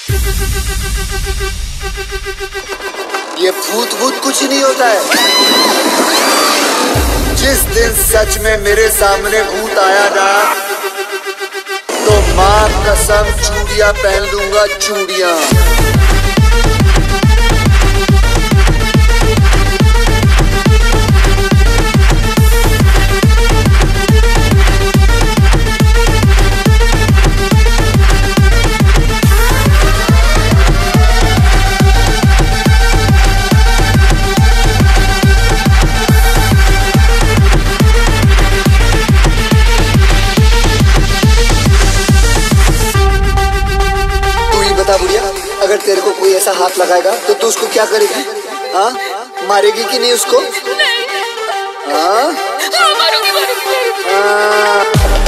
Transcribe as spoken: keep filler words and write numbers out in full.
ये भूत भूत कुछ नहीं होता है। जिस दिन सच में मेरे सामने भूत आया ना, तो माँ कसम चूड़ियां पहन लूंगा, चूड़ियां। अगर तेरे को कोई ऐसा हाथ लगाएगा तो तू उसको क्या करेगी? हाँ, मारेगी कि नहीं उसको? नहीं। हाँ, हाँ, मारूंगी, मारूंगी, मारूंगी। हाँ।